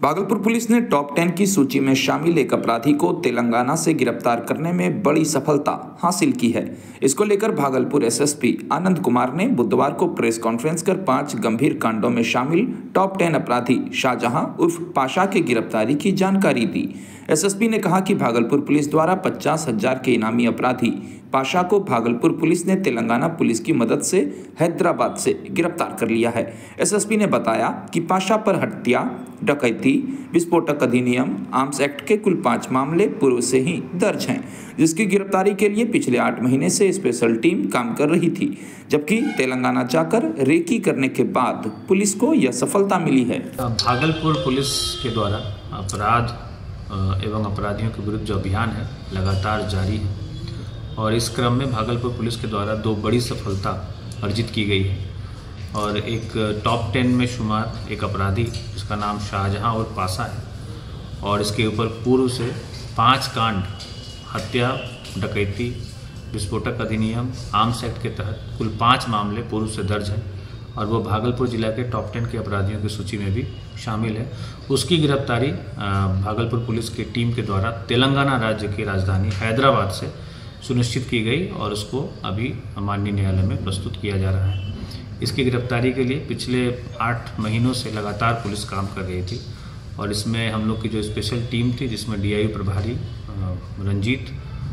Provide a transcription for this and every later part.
Bhagalpur police ने top 10 की सूची में शामिल एक अपराधी को तेलंगाना से गिरफ्तार करने में बड़ी सफलता हासिल की है। इसको लेकर भागलपुर एसएसपी आनंद कुमार ने बुधवार को प्रेस कॉन्फ्रेंस कर 5 गंभीर कांडों में शामिल टॉप 10 अपराधी शाहजहां उर्फ पाशा की गिरफ्तारी की जानकारी दी। एसएसपी ने कहा कि भागलपुर पुलिस द्वारा 50,000 के इनामी अपराधी पाशा को भागलपुर पुलिस ने तेलंगाना पुलिस की मदद से हैदराबाद से गिरफ्तार कर लिया है। एसएसपी ने बताया कि पाशा पर हत्या, डकैती, विस्फोटक अधिनियम, आर्म्स एक्ट के कुल 5 मामले पूर्व से ही दर्ज हैं, जिसकी गिरफ्तारी के लिए पिछले 8 महीने से स्पेशल टीम काम कर रही थी, जबकि तेलंगाना जाकर रेकी करने के बाद पुलिस को यह सफलता मिली है। भागलपुर पुलिस के द्वारा अपराध एवं अपराधियों के विरुद्ध जो अभियान है लगातार जारी है और इस क्रम में भागलपुर पुलिस के द्वारा 2 बड़ी सफलता अर्जित की गई है और एक टॉप 10 में शुमार एक अपराधी जिसका नाम शाहजहां और पाशा है और इसके ऊपर पूर्व से 5 कांड हत्या, डकैती, विस्फोटक अधिनियम, आर्म्स एक्ट के तहत कुल 5 मामले पूर्व से दर्ज हैं और वो भागलपुर जिला के टॉप 10 के अपराधियों की सूची में भी शामिल है। उसकी गिरफ्तारी भागलपुर पुलिस की टीम के द्वारा तेलंगाना राज्य की राजधानी हैदराबाद से सुनिश्चित की गई और उसको अभी माननीय न्यायालय में प्रस्तुत किया जा रहा है। इसकी गिरफ्तारी के लिए पिछले 8 महीनों से लगातार पुलिस काम कर रही थी और इसमें हम लोग की जो स्पेशल टीम थी जिसमें डीआईयू प्रभारी रंजीत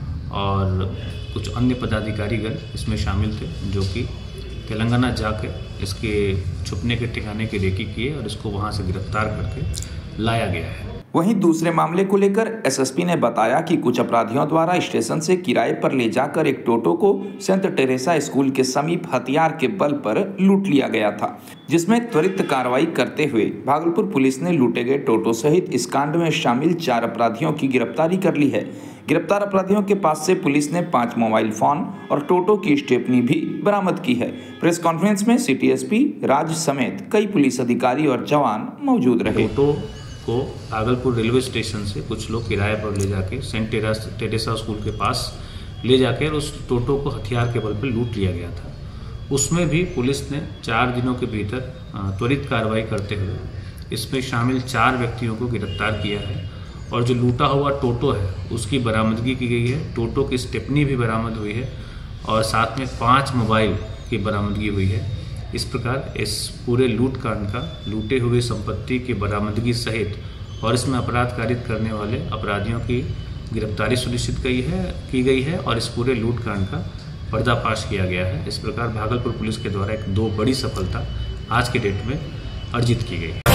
और कुछ अन्य पदाधिकारीगण इसमें शामिल थे, जो कि तेलंगाना जाकर इसके छुपने के ठिकाने की रेकी किए और इसको वहां से गिरफ्तार करके लाया गया है। वहीं दूसरे मामले को लेकर एसएसपी ने बताया कि कुछ अपराधियों द्वारा स्टेशन से किराए पर ले जाकर एक टोटो को सेंट टेरेसा स्कूल के समीप हथियार के बल पर लूट लिया गया था, जिसमें त्वरित कार्रवाई करते हुए भागलपुर पुलिस ने लूटे गए टोटो सहित इस कांड में शामिल 4 अपराधियों की गिरफ्तारी कर ली है। गिरफ्तार अपराधियों के पास से पुलिस ने 5 मोबाइल फोन और टोटो की स्टेपनी भी बरामद की है। प्रेस कॉन्फ्रेंस में सिटी एसपी राज समेत कई पुलिस अधिकारी और जवान मौजूद रहे। टोटो को भागलपुर रेलवे स्टेशन से कुछ लोग किराए पर ले जाके सेंट टेरेसा स्कूल के पास ले जाकर उस टोटो को हथियार के बल पर लूट लिया गया था। उसमें भी पुलिस ने 4 दिनों के भीतर त्वरित कार्रवाई करते हुए इसमें शामिल 4 व्यक्तियों को गिरफ्तार किया है और जो लूटा हुआ टोटो है उसकी बरामदगी की गई है। टोटो की स्टेपनी भी बरामद हुई है और साथ में 5 मोबाइल की बरामदगी हुई है। इस प्रकार इस पूरे लूट कांड का लूटे हुए संपत्ति की बरामदगी सहित और इसमें अपराध कारित करने वाले अपराधियों की गिरफ्तारी सुनिश्चित की गई है और इस पूरे लूट कांड का पर्दाफाश किया गया है। इस प्रकार भागलपुर पुलिस के द्वारा 2 बड़ी सफलता आज के डेट में अर्जित की गई है।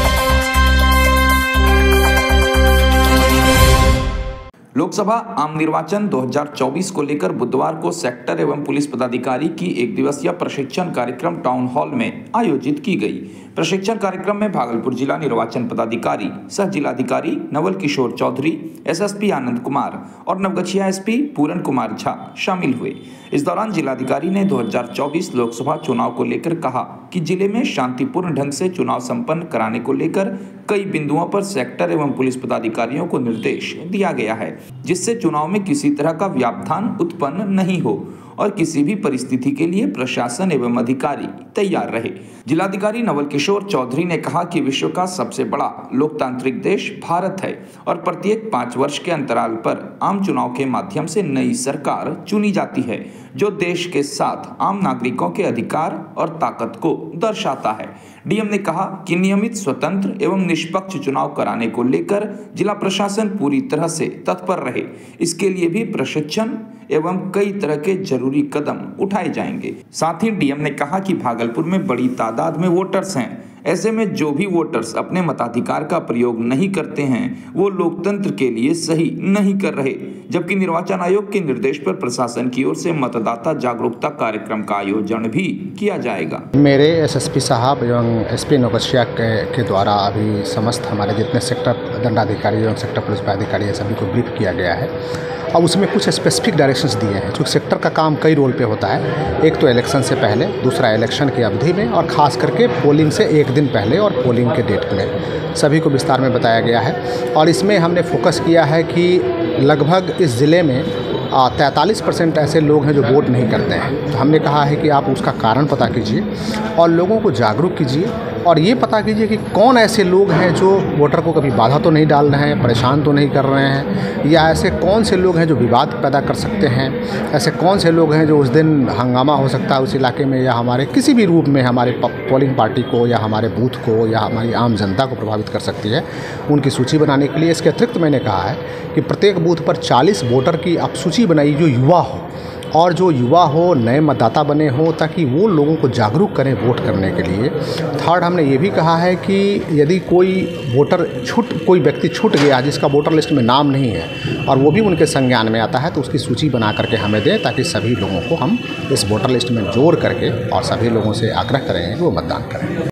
लोकसभा आम निर्वाचन 2024 को लेकर बुधवार को सेक्टर एवं पुलिस पदाधिकारी की 1 दिवसीय प्रशिक्षण कार्यक्रम टाउन हॉल में आयोजित की गई। प्रशिक्षण कार्यक्रम में भागलपुर जिला निर्वाचन पदाधिकारी सह जिलाधिकारी नवल किशोर चौधरी, एसएसपी आनंद कुमार और नवगछिया एसपी पूरन कुमार झा शामिल हुए। इस दौरान जिलाधिकारी ने 2024 लोकसभा चुनाव को लेकर कहा कि जिले में शांतिपूर्ण ढंग से चुनाव संपन्न कराने को लेकर कई बिंदुओं पर सेक्टर एवं पुलिस पदाधिकारियों को निर्देश दिया गया है, जिससे चुनाव में किसी तरह का व्यवधान उत्पन्न नहीं हो और किसी भी परिस्थिति के लिए प्रशासन एवं अधिकारी तैयार रहे। जिलाधिकारी नवल किशोर चौधरी ने कहा कि विश्व का सबसे बड़ा लोकतांत्रिक देश भारत है और प्रत्येक 5 वर्ष के अंतराल पर आम चुनाव के माध्यम से नई सरकार चुनी जाती है, जो देश के साथ आम नागरिकों के अधिकार और ताकत को दर्शाता है। डीएम ने कहा कि नियमित, स्वतंत्र एवं निष्पक्ष चुनाव कराने को लेकर जिला प्रशासन पूरी तरह से तत्पर रहे। इसके लिए भी प्रशिक्षण एवं कई तरह के जरूरी कदम उठाए जाएंगे। साथ ही डीएम ने कहा कि भागलपुर में बड़ी तादाद में वोटर्स हैं, ऐसे में जो भी वोटर्स अपने मताधिकार का प्रयोग नहीं करते हैं वो लोकतंत्र के लिए सही नहीं कर रहे, जबकि निर्वाचन आयोग के निर्देश पर प्रशासन की ओर से मतदाता जागरूकता कार्यक्रम का आयोजन भी किया जाएगा। मेरे एसएसपी साहब एवं एसपी नवगछिया के द्वारा अभी समस्त हमारे जितने सेक्टर दंडाधिकारी एवं सेक्टर पुलिस पदाधिकारी है सभी को ब्रीफ किया गया है और उसमें कुछ स्पेसिफिक डायरेक्शंस दिए हैं। क्योंकि सेक्टर का काम कई रोल पे होता है, एक तो इलेक्शन से पहले, दूसरा इलेक्शन की अवधि में और ख़ास करके पोलिंग से 1 दिन पहले और पोलिंग के डेट में सभी को विस्तार में बताया गया है। और इसमें हमने फोकस किया है कि लगभग इस ज़िले में 43% ऐसे लोग हैं जो वोट नहीं करते हैं। तो हमने कहा है कि आप उसका कारण पता कीजिए और लोगों को जागरूक कीजिए और ये पता कीजिए कि कौन ऐसे लोग हैं जो वोटर को कभी बाधा तो नहीं डाल रहे हैं, परेशान तो नहीं कर रहे हैं, या ऐसे कौन से लोग हैं जो विवाद पैदा कर सकते हैं, ऐसे कौन से लोग हैं जो उस दिन हंगामा हो सकता है उस इलाके में, या हमारे किसी भी रूप में हमारे पोलिंग पार्टी को या हमारे बूथ को या हमारी आम जनता को प्रभावित कर सकती है। उनकी सूची बनाने के लिए इसके अतिरिक्त मैंने कहा है कि प्रत्येक बूथ पर 40 वोटर की आप सूची बनाइए जो युवा हो, और जो युवा हो, नए मतदाता बने हो, ताकि वो लोगों को जागरूक करें वोट करने के लिए। थर्ड, हमने ये भी कहा है कि यदि कोई व्यक्ति छूट गया जिसका वोटर लिस्ट में नाम नहीं है और वो भी उनके संज्ञान में आता है, तो उसकी सूची बना करके हमें दें, ताकि सभी लोगों को हम इस वोटर लिस्ट में जोड़ करके और सभी लोगों से आग्रह करें कि वो मतदान करें।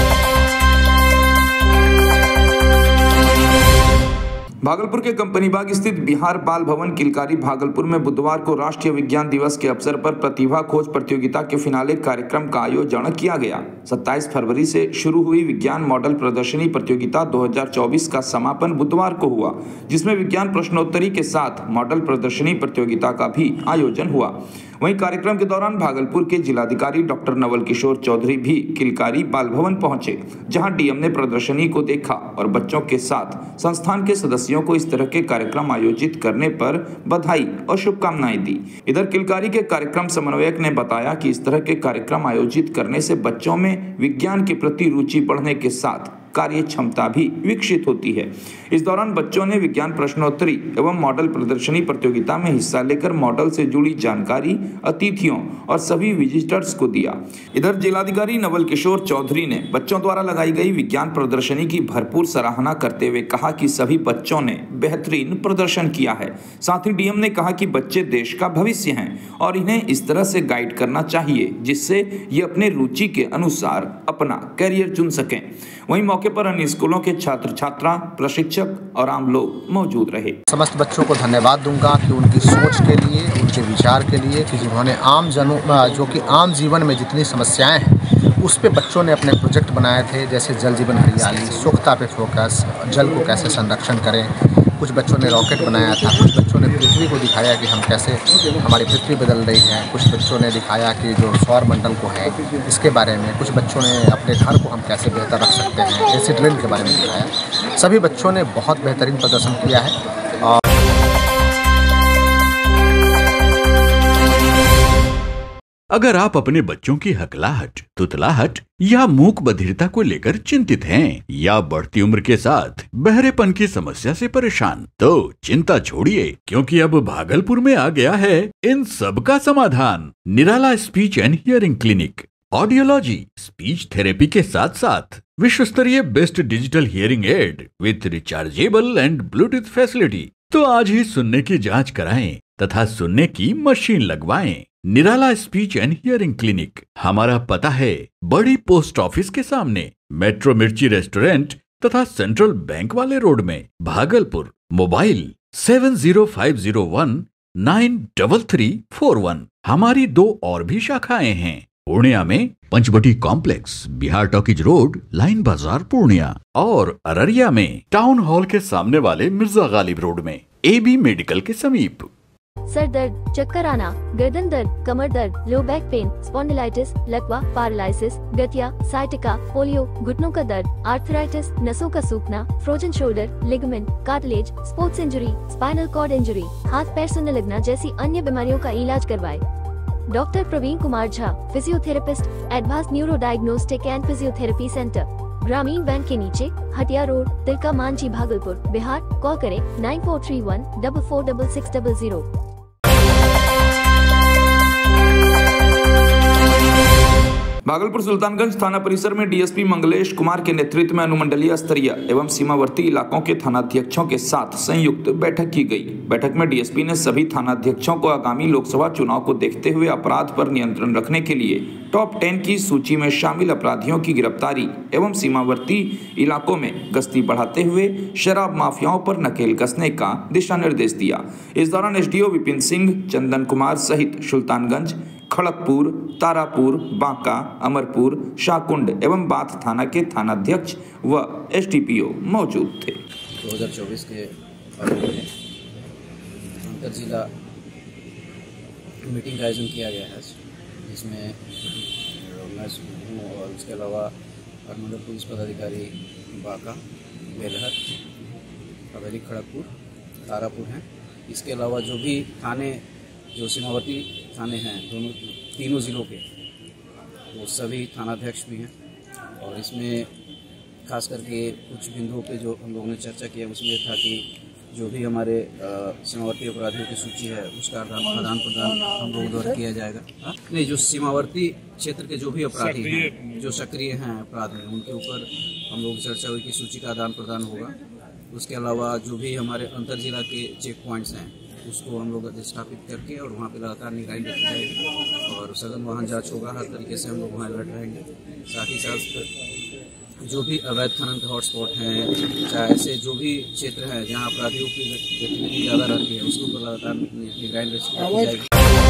भागलपुर के कंपनी बाग स्थित बिहार बाल भवन किलकारी भागलपुर में बुधवार को राष्ट्रीय विज्ञान दिवस के अवसर पर प्रतिभा खोज प्रतियोगिता के फिनाले कार्यक्रम का आयोजन किया गया। 27 फरवरी से शुरू हुई विज्ञान मॉडल प्रदर्शनी प्रतियोगिता 2024 का समापन बुधवार को हुआ, जिसमें विज्ञान प्रश्नोत्तरी के साथ मॉडल प्रदर्शनी प्रतियोगिता का भी आयोजन हुआ। वहीं कार्यक्रम के दौरान भागलपुर के जिलाधिकारी डॉक्टर नवल किशोर चौधरी भी किलकारी बाल भवन पहुंचे, जहां डीएम ने प्रदर्शनी को देखा और बच्चों के साथ संस्थान के सदस्यों को इस तरह के कार्यक्रम आयोजित करने पर बधाई और शुभकामनाएं दी। इधर किलकारी के कार्यक्रम समन्वयक ने बताया कि इस तरह के कार्यक्रम आयोजित करने से बच्चों में विज्ञान के प्रति रुचि बढ़ने के साथ कार्य क्षमता भी विकसित होती है। इस दौरान बच्चों ने विज्ञान प्रश्नोत्तरी एवं मॉडल प्रदर्शनी प्रतियोगिता में हिस्सा लेकर मॉडल से जुड़ी जानकारी अतिथियों और सभी विजिटर्स को दिया। इधर जिलाधिकारी नवल किशोर चौधरी ने बच्चों द्वारा लगाई गई विज्ञान प्रदर्शनी की भरपूर सराहना करते हुए कहा कि सभी बच्चों ने बेहतरीन प्रदर्शन किया है। साथ ही डीएम ने कहा कि बच्चे देश का भविष्य हैं और इन्हें इस तरह से गाइड करना चाहिए जिससे ये अपने रुचि के अनुसार अपना कैरियर चुन सकें। वहीं मौके पर अन्य स्कूलों के छात्र छात्रा, प्रशिक्षक और आम लोग मौजूद रहे। समस्त बच्चों को धन्यवाद दूंगा कि उनकी सोच के लिए, उनके विचार के लिए, कि जिन्होंने आम जीवन में जितनी समस्याएं हैं उस पे बच्चों ने अपने प्रोजेक्ट बनाए थे, जैसे जल जीवन हरियाली, स्वच्छता पे फोकस, जल को कैसे संरक्षण करें। कुछ बच्चों ने रॉकेट बनाया था, कुछ बच्चों ने पृथ्वी को दिखाया कि हम कैसे हमारी पृथ्वी बदल रही है, कुछ बच्चों ने दिखाया कि जो सौर मंडल को है इसके बारे में, कुछ बच्चों ने अपने घर को हम कैसे बेहतर रख सकते हैं, एसिड रेन के बारे में दिखाया। सभी बच्चों ने बहुत बेहतरीन प्रदर्शन किया है। और अगर आप अपने बच्चों की हकलाहट, तुतलाहट या मूक बधिरता को लेकर चिंतित हैं या बढ़ती उम्र के साथ बहरेपन की समस्या से परेशान, तो चिंता छोड़िए, क्योंकि अब भागलपुर में आ गया है इन सब का समाधान। Nirala speech and hearing clinic. Audiology, speech therapy के साथ साथ विश्व स्तरीय best digital hearing aid with rechargeable and Bluetooth facility. तो आज ही सुनने की जांच कराएं तथा सुनने की मशीन लगवाएं। Nirala speech and hearing clinic. हमारा पता है बड़ी पोस्ट ऑफिस के सामने, मेट्रो मिर्ची रेस्टोरेंट तथा सेंट्रल बैंक वाले रोड में, भागलपुर। मोबाइल 7050193341। हमारी 2 और भी शाखाएं हैं। पूर्णिया में Panchvati complex, Bihar talkies road, line बाजार, पूर्णिया, और अररिया में टाउन हॉल के सामने वाले मिर्जा गालिब रोड में, AB मेडिकल के समीप। सर दर्द, चक्कर आना, गर्दन दर्द, कमर दर्द, लो बैक पेन, स्पॉन्डिलाइटिस, लकवा, पैरालिसिस, गठिया, साइटिका, पोलियो, घुटनों का दर्द, आर्थराइटिस, नसों का सूखना, frozen shoulder, ligament, cartilage, sports injury, spinal cord injury, हाथ पैर सुनने लगना जैसी अन्य बीमारियों का इलाज करवाए। Doctor Praveen Kumar Jha, physiotherapist, advance neuro diagnostic and physiotherapy centre, ग्रामीण बैंक के नीचे, हटिया रोड, तिलका मांझी, भागलपुर, बिहार। कॉल करें 9431446600। भागलपुर सुल्तानगंज थाना परिसर में डीएसपी मंगलेश कुमार के नेतृत्व में अनुमंडलीय स्तरीय एवं सीमावर्ती इलाकों के थानाध्यक्षों के साथ संयुक्त बैठक की गई। बैठक में डीएसपी ने सभी थानाध्यक्षों को आगामी लोकसभा चुनाव को देखते हुए अपराध पर नियंत्रण रखने के लिए टॉप 10 की सूची में शामिल अपराधियों की गिरफ्तारी एवं सीमावर्ती इलाकों में गश्ती बढ़ाते हुए शराब माफियाओं पर नकेल कसने का दिशा निर्देश दिया। इस दौरान एसडीओ विपिन सिंह, चंदन कुमार सहित सुल्तानगंज, खड़गपुर, तारापुर, बांका, अमरपुर, शाहकुंड एवं बाथ थाना के थानाध्यक्ष व एसडीपीओ मौजूद थे। 2024 के बारे में अंतर जिला मीटिंग का आयोजन किया गया है, जिसमें मैं हूँ और उसके अलावा और मंडल पुलिस पदाधिकारी बांका, बेलहर, हवेली खड़गपुर, तारापुर हैं। इसके अलावा जो भी थाने, जो सीमावर्ती थाने हैं तीनों ज़िलों के, वो सभी थानाध्यक्ष भी हैं। और इसमें खास करके कुछ बिंदुओं पे जो हम लोगों ने चर्चा किया उसमें था कि जो भी हमारे सीमावर्ती अपराधियों की सूची है उसका आदान प्रदान हम लोगों द्वारा किया जाएगा। नहीं, जो सीमावर्ती क्षेत्र के जो भी अपराधी हैं, जो सक्रिय हैं अपराध में, उनके ऊपर हम लोग चर्चा हुई कि सूची का आदान प्रदान होगा। उसके अलावा जो भी हमारे अंतर जिला के चेक पॉइंट्स हैं उसको हम लोग स्थापित करके और वहाँ पे लगातार निगरानी रखी जाएगी और सघन वाहन जांच होगा। हर तरीके से हम लोग वहाँ अलर्ट रहेंगे। साथ ही साथ जो भी अवैध खनन के हॉटस्पॉट हैं, चाहे ऐसे जो भी क्षेत्र हैं जहाँ अपराधियों की गतिविधि ज़्यादा रहती है, उसके ऊपर लगातार निगरानी रखी जाएगी।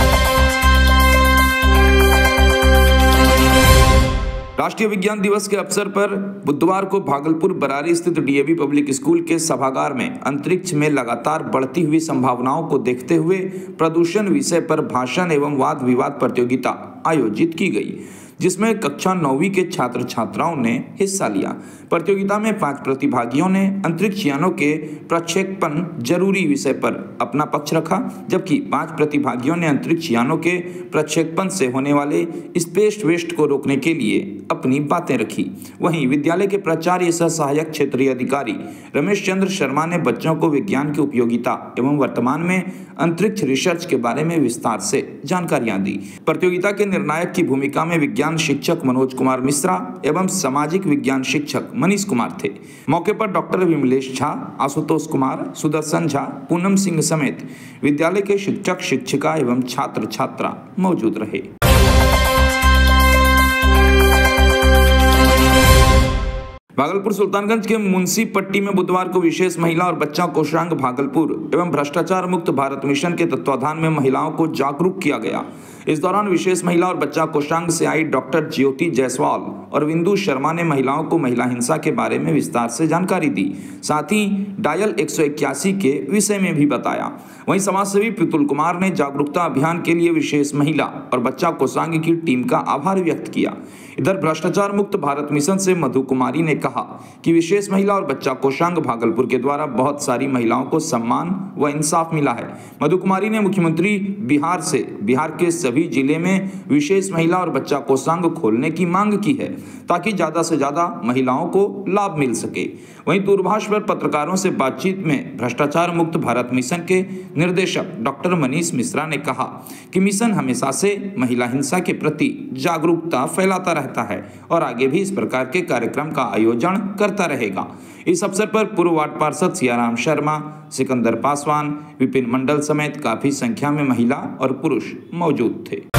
राष्ट्रीय विज्ञान दिवस के अवसर पर बुधवार को भागलपुर बरारी स्थित डीएवी पब्लिक स्कूल के सभागार में अंतरिक्ष में लगातार बढ़ती हुई संभावनाओं को देखते हुए प्रदूषण विषय पर भाषण एवं वाद विवाद प्रतियोगिता आयोजित की गई, जिसमें कक्षा 9वीं के छात्र छात्राओं ने हिस्सा लिया। प्रतियोगिता में 5 प्रतिभागियों ने अंतरिक्ष यानों के प्रक्षेपण जरूरी विषय पर अपना पक्ष रखा, जबकि 5 प्रतिभागियों ने अंतरिक्ष यानों के प्रक्षेपण से होने वाले स्पेस वेस्ट को रोकने के लिए अपनी बातें रखी। वहीं विद्यालय के प्राचार्य सह सहायक क्षेत्रीय अधिकारी रमेश चंद्र शर्मा ने बच्चों को विज्ञान की उपयोगिता एवं वर्तमान में अंतरिक्ष रिसर्च के बारे में विस्तार से जानकारियां दी। प्रतियोगिता के निर्णायक की भूमिका में विज्ञान शिक्षक मनोज कुमार मिश्रा एवं सामाजिक विज्ञान शिक्षक मनीष कुमार थे। मौके पर डॉक्टर विमलेश झा, आशुतोष कुमार, सुदर्शन झा, पूनम सिंह समेत विद्यालय के शिक्षक, शिक्षिका एवं छात्र छात्रा मौजूद रहे। भागलपुर सुल्तानगंज के मुंशी पट्टी में बुधवार को विशेष महिला और बच्चा कोषांग भागलपुर एवं भ्रष्टाचार मुक्त भारत मिशन के तत्वाधान में महिलाओं को जागरूक किया गया। इस दौरान विशेष महिला और बच्चा कोषांग से आई डॉक्टर ज्योति जायसवाल और बिंदु शर्मा ने महिलाओं को महिला हिंसा के बारे में विस्तार से जानकारी दी, साथ ही डायल 181 के विषय में भी बताया। वहीं समाजसेवी प्रतुल कुमार ने जागरूकता अभियान के लिए विशेष महिला और बच्चा कोषांग की टीम का आभार व्यक्त किया। इधर भ्रष्टाचार मुक्त भारत मिशन से मधु कुमारी ने कहा कि विशेष महिला और बच्चा कोषांग भागलपुर के द्वारा बहुत सारी महिलाओं को सम्मान व इंसाफ मिला है। मधु कुमारी ने मुख्यमंत्री बिहार से बिहार के सभी जिले में विशेष महिला और बच्चा कोषांग खोलने की मांग की है, ताकि ज्यादा से ज्यादा महिलाओं को लाभ मिल सके। वहीं दूरभाष पर पत्रकारों से बातचीत में भ्रष्टाचार मुक्त भारत मिशन के निर्देशक डॉक्टर मनीष मिश्रा ने कहा कि मिशन हमेशा से महिला हिंसा के प्रति जागरूकता फैलाता रहता है और आगे भी इस प्रकार के कार्यक्रम का आयोजन करता रहेगा। इस अवसर पर पूर्व वार्ड पार्षद सियाराम शर्मा, सिकंदर पासवान, विपिन मंडल समेत काफी संख्या में महिला और पुरुष मौजूद थे।